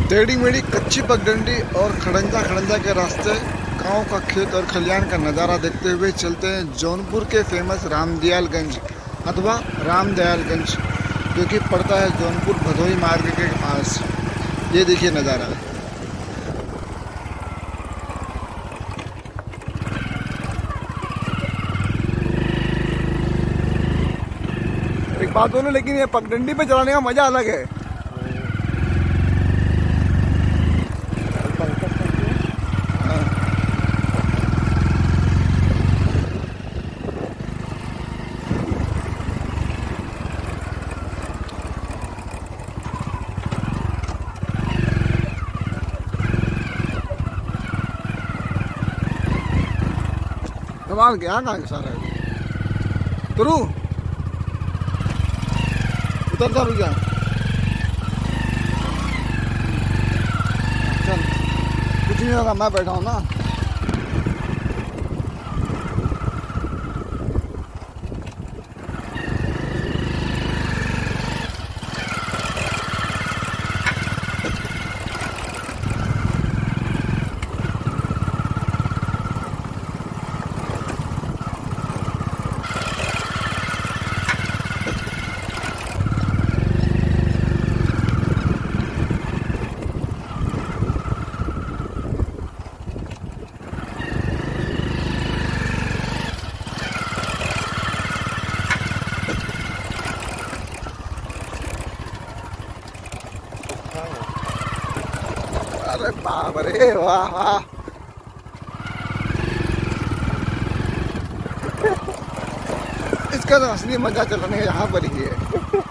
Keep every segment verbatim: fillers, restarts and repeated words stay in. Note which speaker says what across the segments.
Speaker 1: टेढ़ी मेढ़ी कच्ची पगडंडी और खड़ंजा खड़ंजा के रास्ते, गांव का खेत और खलियान का नज़ारा देखते हुए चलते हैं जौनपुर के फेमस रामदयालगंज अथवा रामदयालगंज, जो कि पड़ता है जौनपुर भदोही मार्ग के पास। ये देखिए नज़ारा। एक बात बोलो, लेकिन ये पगडंडी पे चलाने का मजा अलग है। सवाल क्या कहाँ के सारा तुरू उतरता भी क्या? चल कुछ नहीं होगा, मैं बैठा हूँ ना। अरे बाप रे, वाह वाह। इसका तो असली मजा चलने यहाँ पर ही है।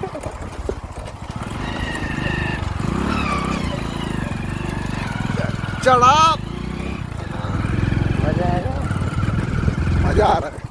Speaker 1: चढ़ा मजा आएगा, मजा आ रहा है।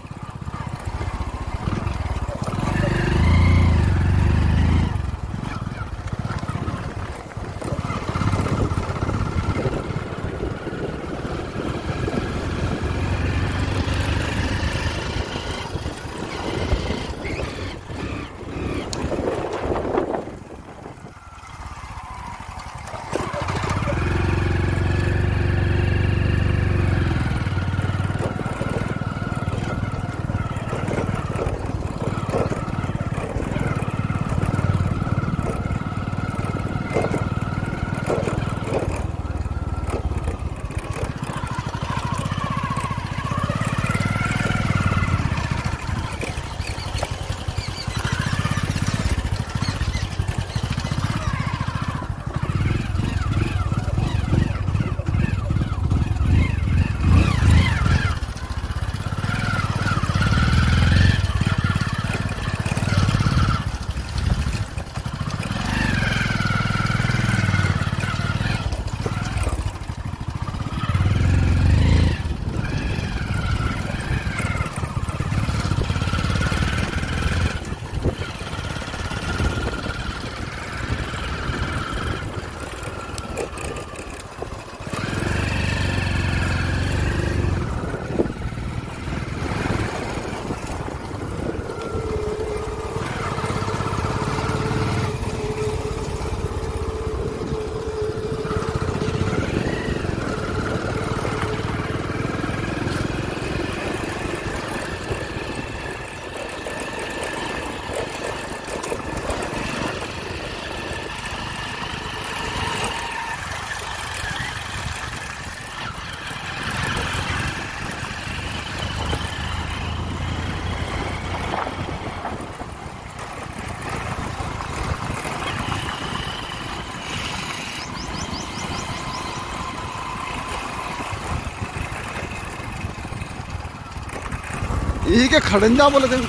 Speaker 1: यही के खड़ंजा बोले थे।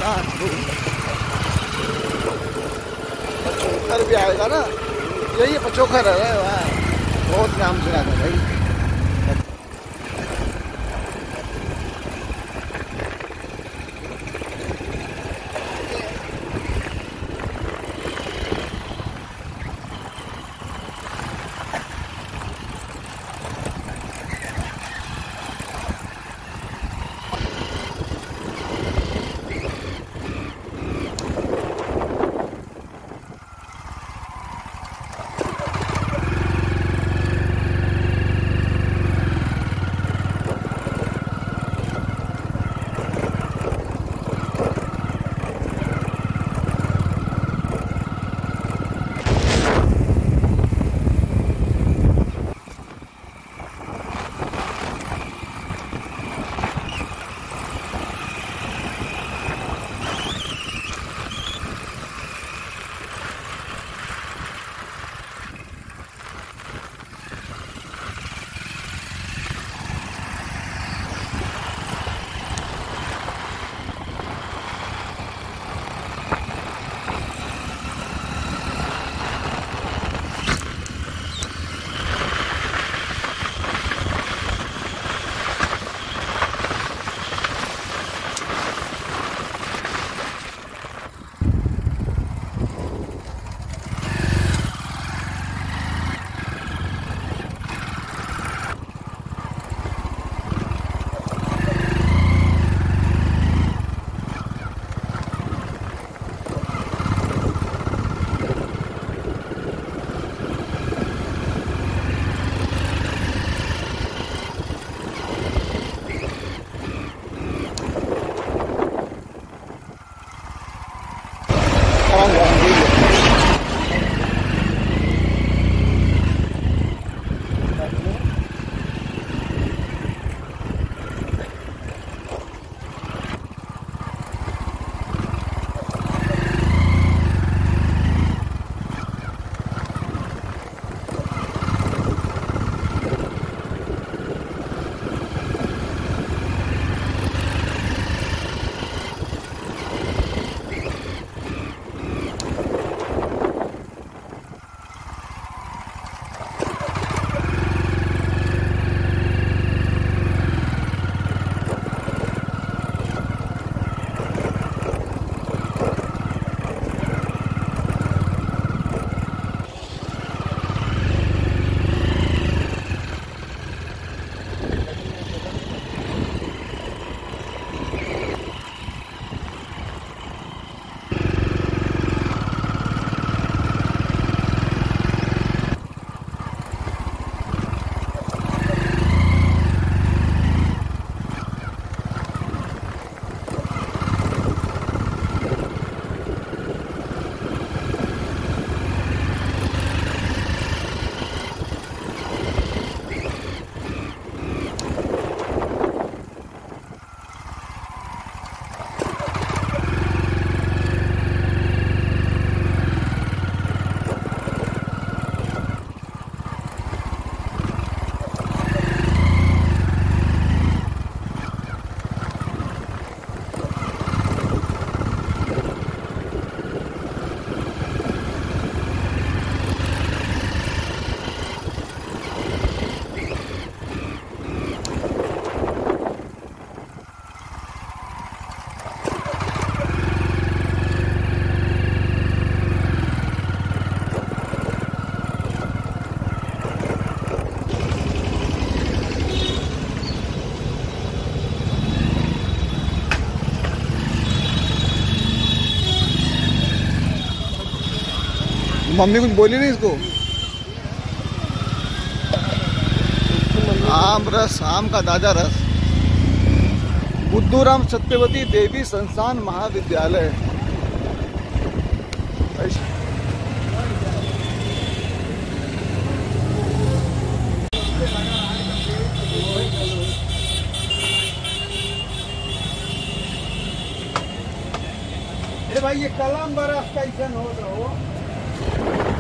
Speaker 1: पचोखर भी आएगा ना, यही पचोखर है वहाँ, बहुत नाम सुना था भाई। मम्मी कुछ बोली नहीं इसको? आम रस, आम का ताजा रस। बुद्धूराम सत्यवती देवी संस्थान महाविद्यालय। भाई ये कलम बरस कैसे हो रहा हो?